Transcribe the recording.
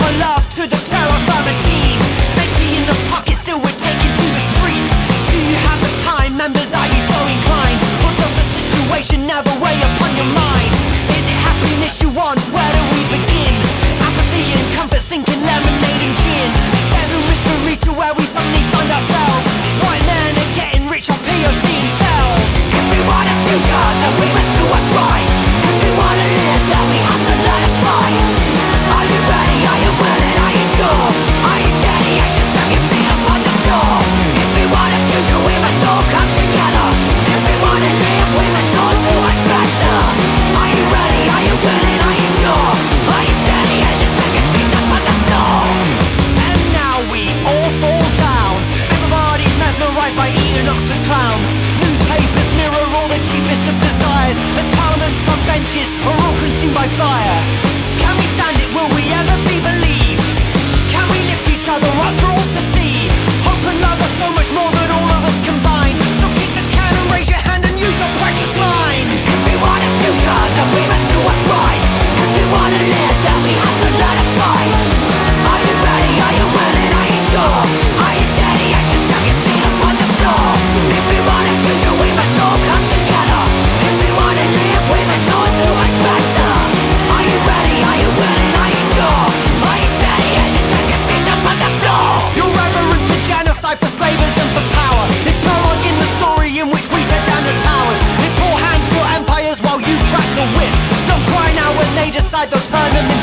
our love to the terror from a team. Empty in the pocket, still we're taking to the streets. Do you have the time, members, are you so inclined? Or does the situation never weigh upon your mind? Is it happiness you want? Where do we begin? Apathy and comfort, sinking lemonade and gin. There's a mystery to where we suddenly find ourselves. White men are getting rich on POC cells. If we want a future, then we must do what's right. If we want to live, then we have to learn to fight. Are you ready? Are you willing? Are you sure? Are you steady? I should stamp your feet up on the floor. If we want a future, we must all come together. If we want to live, we must all do it better. Are you ready? Are you willing? Are you sure? Are you steady? I should stamp your feet up on the floor. And now we all fall down. Everybody's mesmerized by Eden Oxford clowns. Newspapers mirror all the cheapest of desires, as Parliament front benches are all consumed by fire. Can we stand it? Will we ever be believed? Can we lift each other up for all to see? Hope and love are so much more than all of us combined. So kick the can and raise your hand and use your precious minds. If we want a future, then we must do what's right. If we want to live, then we have to learn to fight. Are you ready? Are you willing? Are you sure? Are you steady? I should stamp your feet up on the floor. If we want a future, we must all come together. If we want to live, we must all do it better. Are you ready? Are you willing? Are you sure? Are you steady? I should stamp your feet up on the floor. Your reverence for genocide, for slavers and for power is prologue in the story in which we tear down the towers. It poor hands built empires while you crack the whip. Don't cry now when they decide they'll turn them into